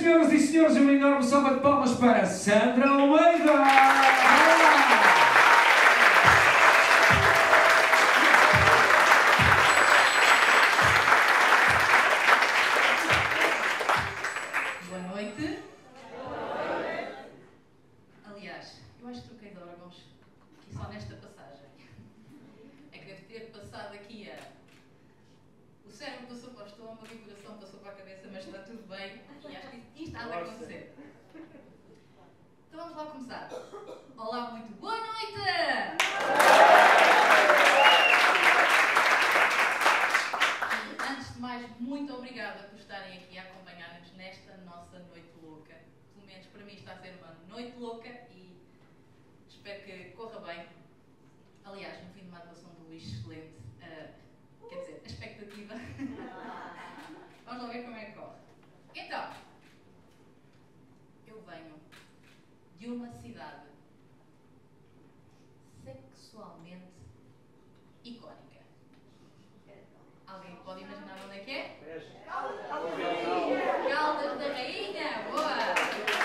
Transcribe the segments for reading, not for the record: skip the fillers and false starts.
senhoras e senhores, uma enorme salva de palmas para Sandra Almeida! Boa noite. Aliás, eu acho que troquei de órgãos aqui só nesta passagem. É que deve ter passado aqui o cérebro passou para o estômago e o coração passou para a cabeça, mas está tudo bem e acho que isto há de acontecer. Então vamos lá começar. Olá, muito boa noite! E, antes de mais, muito obrigada por estarem aqui a acompanhar-nos nesta nossa noite louca. Pelo menos para mim está a ser uma noite louca e espero que corra bem. Aliás, no fim de uma atuação do Luís excelente, quer dizer, a expectativa. Vamos lá ver como é que corre. Então, eu venho de uma cidade sexualmente icónica. Alguém pode imaginar onde é que é? Caldas da Rainha! Boa!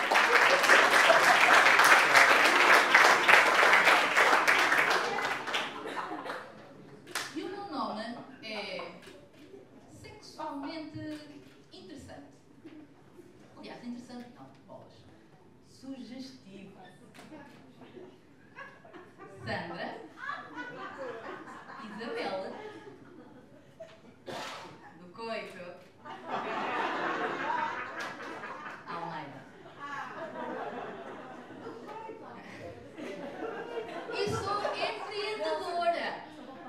E o meu nome é sexualmente interessante. Aliás, interessante não, bolas. Sugestivo. Sandra Isabel do Coito Almeida. E sou empreendedora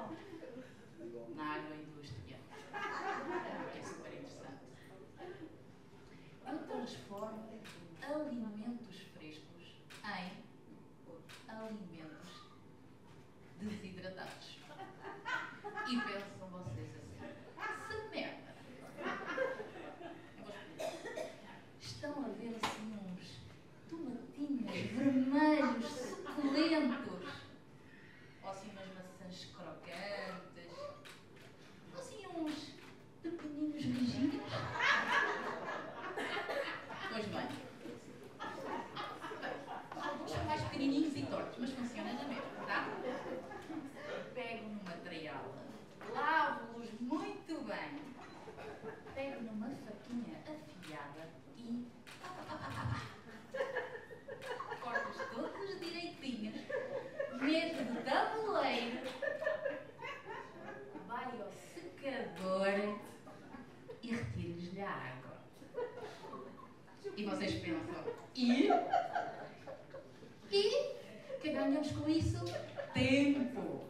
na agroindústria, que é super interessante. Eu transformo alimentos frescos em alimentos desidratados. E pensam vocês assim, se merda. Estão a ver assim uns tomatinhos vermelhos, suculentos, ou assim umas maçãs crocantes, ou assim uns pepininhos rijinhos. Pois bem, são mais pequenininhos e tortos, mas funciona na mesma, tá? Pego numa traiala, lavo-los muito bem, pego numa faquinha afiada e corto-os todos direitinhos, meto de tabuleiro, vai ao secador e retiro-lhes a água. E vocês pensam, e que ganhamos com isso? Tempo!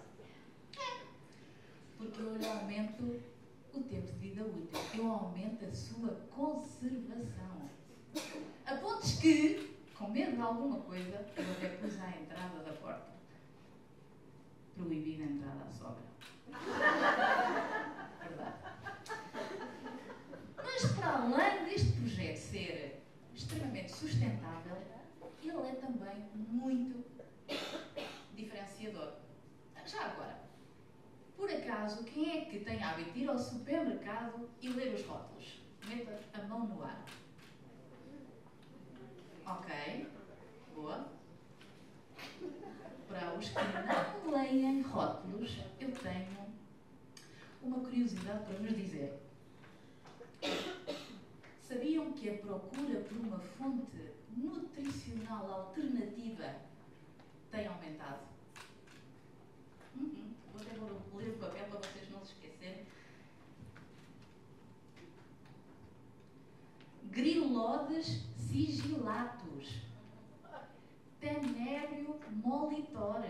Porque eu aumento o tempo de vida útil, eu aumento a sua conservação. A pontos que, com medo de alguma coisa, eu até pus à entrada da porta. Proibida a entrada à sogra. Verdade. Mas para além deste projeto ser extremamente sustentável, ele é também muito diferenciador. Já agora, por acaso, quem é que tem hábito de ir ao supermercado e ler os rótulos? Meta a mão no ar. Ok, boa. Para os que não leem rótulos, eu tenho uma curiosidade para vos dizer. Sabiam que a procura por uma fonte nutricional alternativa tem aumentado? Vou até ler o papel para vocês não se esquecerem. Grilodes sigilatus. Tenébrio molitor.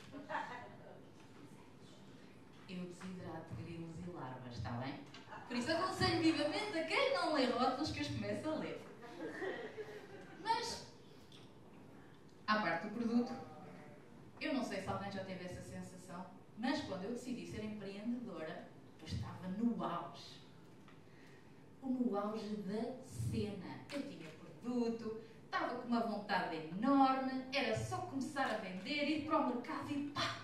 Eu desidrato grilos e larvas, está bem? Por isso aconselho vivamente a quem não lê rótulos que os comece a ler. Mas, à parte do produto, eu não sei se alguém já teve essa sensação, mas quando eu decidi ser empreendedora, eu estava no auge. No auge da cena. Eu tinha produto, estava com uma vontade enorme, era só começar a vender, ir para o mercado e pá!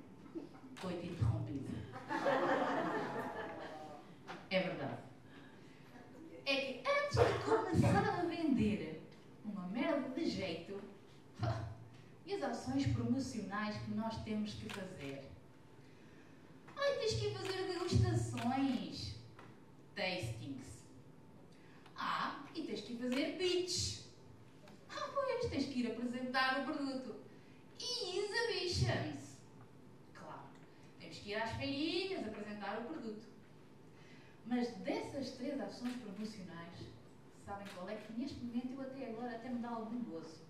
Foi interrompido. É verdade. de jeito. E as ações promocionais que nós temos que fazer? Ai, tens que ir fazer degustações, tastings. E tens que ir fazer pitch. Pois, tens que ir apresentar o produto. E exhibitions. Claro, temos que ir às feirinhas apresentar o produto. Mas dessas 3 ações promocionais, sabem qual é que neste momento eu até me dá algum gozo?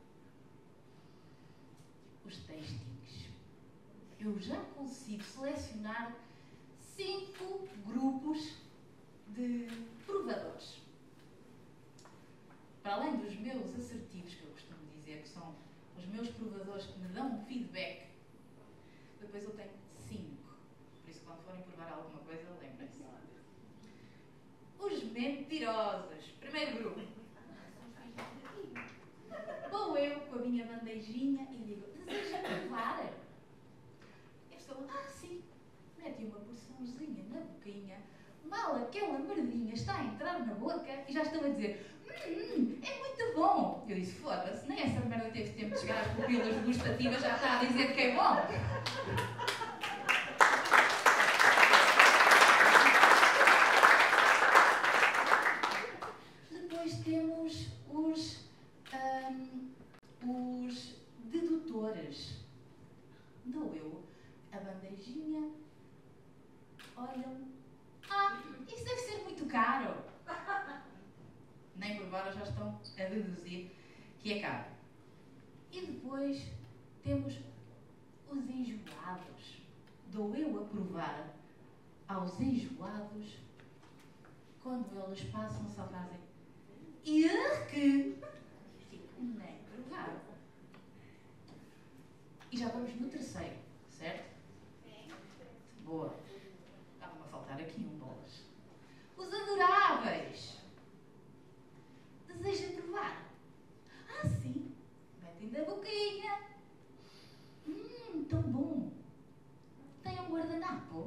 Os tastings. Eu já consigo selecionar 5 grupos de provadores. Para além dos meus assertivos, que eu costumo dizer que são os meus provadores que me dão um feedback, depois eu tenho 5. Por isso, quando forem provar alguma coisa, lembrem-se. Os mentirosos. Primeiro grupo. Vou eu com a minha bandejinha e digo, deseja provar? E a pessoa, sim. Mete uma porçãozinha na boquinha, mal aquela merdinha está a entrar na boca e já estão a dizer, é muito bom. Eu disse, foda-se, nem essa merda teve tempo de chegar às pupilas gustativas, já está a dizer que é bom. Depois temos os dedutores. Dou eu a bandejinha, olham, isso deve ser muito caro. Nem provaram, já estão a deduzir que é caro. E depois temos os enjoados. Dou eu a provar aos enjoados quando eles passam só fazem que nem provar. E já vamos no terceiro, certo? Boa. Estava-me a faltar aqui bolas. Os adoráveis. Deseja provar? Sim. Metem da boquinha. Tão bom. Tem um guardanapo.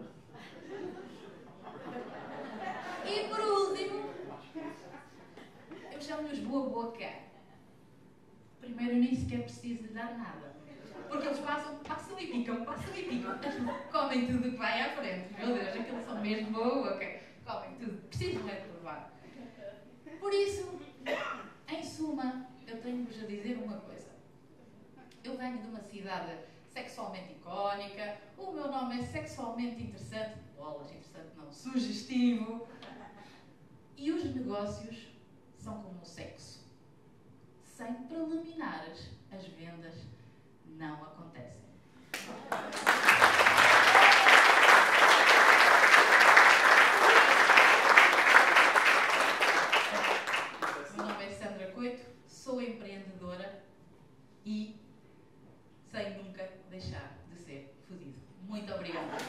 E por último, eu chamo-lhes boa boca. Primeiro eu nem sequer preciso de dar nada. Porque eles passam e picam. Comem tudo que vai à frente. Meu Deus, aqueles são mesmo boa boca. Comem tudo. Precisam de provar. Por isso, em suma, eu tenho-vos a dizer uma coisa. Eu venho de uma cidade sexualmente icónica, o meu nome é sexualmente interessante, bolas, interessante não, sugestivo, e os negócios são como o sexo. Sem preliminares, as vendas não acontecem. Meu nome é Sandra Coito, sou empreendedora e sem nunca deixar de ser fodido. Muito obrigada.